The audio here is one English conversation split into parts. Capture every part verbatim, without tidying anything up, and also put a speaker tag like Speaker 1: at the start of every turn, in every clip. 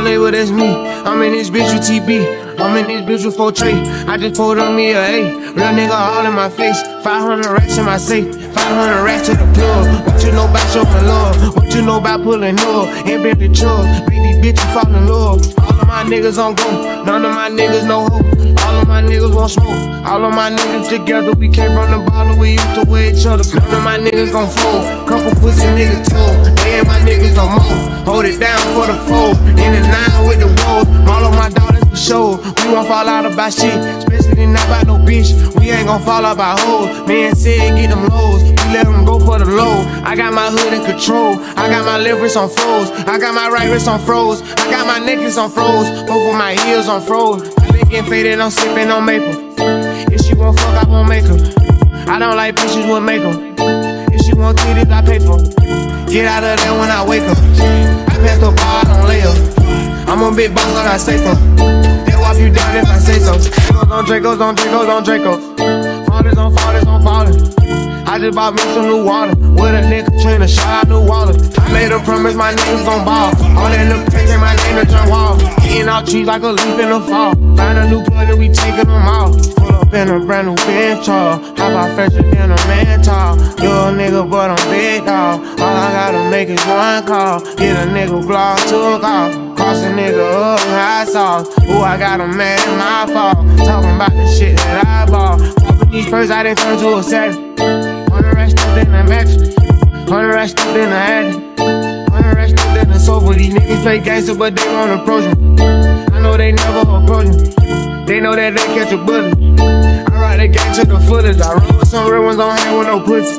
Speaker 1: label, that's me. I'm in this bitch with T B. I'm in this bitch with four tray. I just pulled on me a A. Real nigga all in my face. five hundred racks in my safe. five hundred racks to the plug. What you know about showing love? What you know about pulling up? Ain't been the chug. Make these bitches fall in love. All of my niggas on go. None of my niggas no hope. All of my niggas want smoke. All of my niggas together. We came from the bottom. We used to wear each other. None of my niggas gon' fold. Couple pussy niggas told. They ain't my niggas no more. Hold it down for the fold. In the nine with the woes. All of my daughters for sure. We won't fall out about shit. Especially not by no bitch. We ain't gon' fall out by hoes. Man said get them lows. We let them go for the low. I got my hood in control. I got my left wrist on froze. I got my right wrist on froze. I got my necklace on froze. Both of my heels on froze. I been getting faded, I'm sipping on maple. If she won't fuck, I won't make her. I don't like bitches with makeup. If she want titties, I pay for. Get out of there when I wake up. I pass the bar, I don't lay up. I'm a big boss, like I say so. They walk you down if I say so. Dracos on Dracos on Dracos on Dracos. Fathers on fathers on fathers. I just bought me some new water. With a nigga trainer, shot out new water. I made a promise my niggas gon' ball. All that look take in my name to turn wall. Eating out trees like a leaf in the fall. Find a new plug and we taking them all. Pull up in a brand new bench tall. How about fresher than a man tall? You a nigga but I'm big dog. All I gotta make is one call. Get a nigga block to a call. Cross a nigga up, high sauce. Ooh, I got him mad in my fault. Talking about the shit that I bought. Popping these first, I didn't turn to a savage. Hundred racks stuffed in the mattress. Hundred racks stuffed in the attic. Hundred racks stuffed in the sofa. These niggas play gangster, but they won't approach me. I know they never approach me. They know that they catch a bullet. I ride the gang to the footage. I roll with some real ones on hand with no pussy.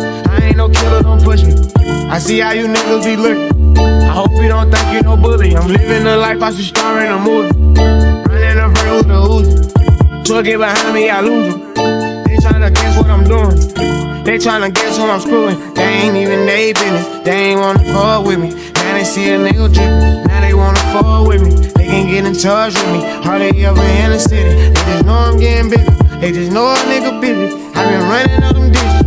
Speaker 1: I ain't no killer, don't push me. I see how you niggas be looking. I hope you don't think you no bully. I'm living the life I should star in a movie. Running the frame with the Uzi. Truck get behind me, I lose them. They tryna guess what I'm doing. They tryna guess who I'm screwing. They ain't even they business. They ain't wanna fuck with me. Now they see a nigga drippin'. Now they wanna fuck with me. They can get in touch with me. Hardly ever in the city. They just know I'm getting bigger. They just know a nigga busy. I been running up them digits.